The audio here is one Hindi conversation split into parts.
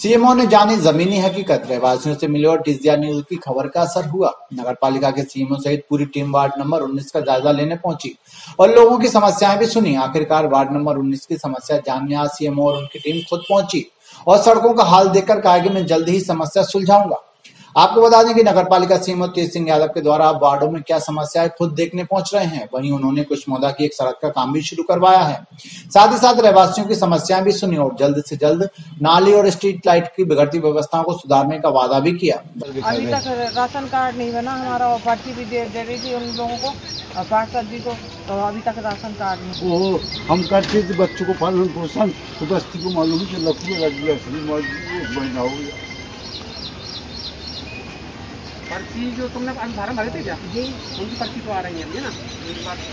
सीएमओ ने जानी जमीनी हकीकत, रहवासियों से मिले और टिजिया न्यूज की खबर का असर हुआ। नगर पालिका के सीएमओ सहित पूरी टीम वार्ड नंबर 19 का जायजा लेने पहुंची और लोगों की समस्याएं भी सुनी। आखिरकार वार्ड नंबर 19 की समस्या जानने आज सीएमओ और उनकी टीम खुद पहुंची और सड़कों का हाल देखकर कहा कि मैं जल्द ही समस्या सुलझाऊंगा। आपको बता दें कि नगर पालिका सीएमओ तेज सिंह यादव के द्वारा अब वार्डों में क्या समस्या है खुद देखने पहुंच रहे हैं। वहीं उन्होंने कुशमोदा की एक सड़क का काम भी शुरू करवाया है। साथ ही साथ रहवासियों की समस्याएं भी सुनी और जल्द से जल्द नाली और स्ट्रीट लाइट की बिगड़ती व्यवस्थाओं को सुधारने का वादा भी किया। अभी तक राशन कार्ड नहीं बना हमारा और पर्ची भी दे रही थी उन लोगों को और पार्षद जी को, तो अभी तक राशन कार्ड नहीं। वो हम करते थे बच्चों को पालन पोषण, तो बस्ती को मालूम कि महीना हो गया। पर्ची जो तुमने फार्म भरे थे क्या? जी, उनकी पर्ची तो आ रही है ना। एक बार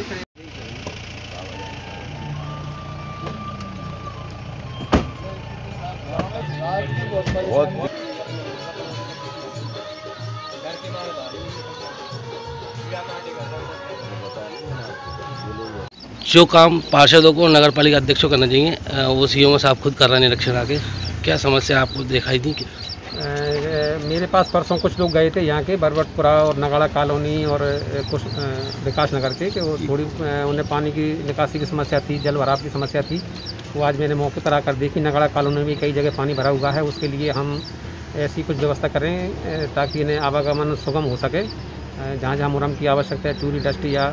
जो काम पार्षदों को नगर पालिका अध्यक्षों करना चाहिए वो सीएमओ साहब खुद कर रहे हैं निरीक्षण आके। क्या समस्या आपको दिखाई दी? मेरे पास परसों कुछ लोग गए थे यहाँ के बरबटपुरा और नगाड़ा कॉलोनी और कुछ विकास नगर के, कि वो थोड़ी उन्हें पानी की निकासी की समस्या थी, जल भराव की समस्या थी। वो आज मैंने मौके पर आकर देखी, नगाड़ा कॉलोनी में भी कई जगह पानी भरा हुआ है। उसके लिए हम ऐसी कुछ व्यवस्था करें ताकि इन्हें आवागमन सुगम हो सके। जहाँ जहाँ मुरम की आवश्यकता है, चूरी डस्ट या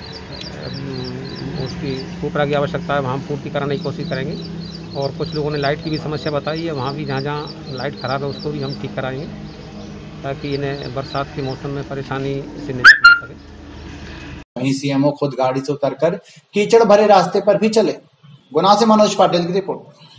उसकी कोपरा की आवश्यकता है, वहाँ पूर्ति कराने की कोशिश करेंगे। और कुछ लोगों ने लाइट की भी समस्या बताई है, वहाँ भी जहाँ जहाँ लाइट खराब है उसको भी हम ठीक कराएंगे ताकि इन्हें बरसात के मौसम में परेशानी से निजात मिल सके। वहीं सीएमओ खुद गाड़ी से उतरकर कीचड़ भरे रास्ते पर भी चले। गुना से मनोज पाटिल की रिपोर्ट।